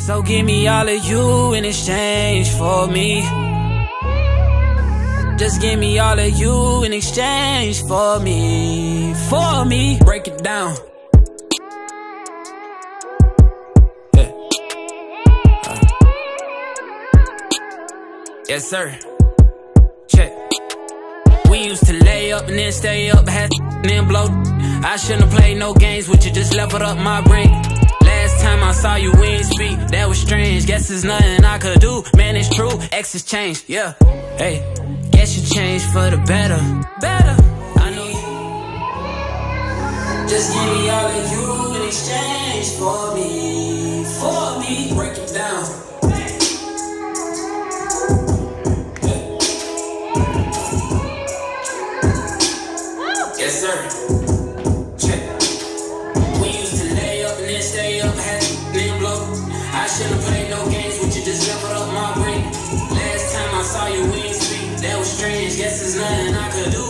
So give me all of you in exchange for me. Just give me all of you in exchange for me. For me. Break it down. Yeah. Yes, sir. Check. We used to lay up and then stay up, had and then blow. I shouldn't have played no games with you, just leveled up my brain. Last time I saw you, we ain't speak, that was strange. Guess there's nothing I could do, man, it's true. X has changed, yeah. Hey, guess you changed for the better. Better, I know you. Just give me all of you in exchange for me. For me, break it down. Yes, sir. Check. We used to lay up and then stay up, had then blow. I shouldn't play no games with you, just leveled up my brain. Last time I saw you, we ain't speak, that was strange. Guess there's nothing I could do.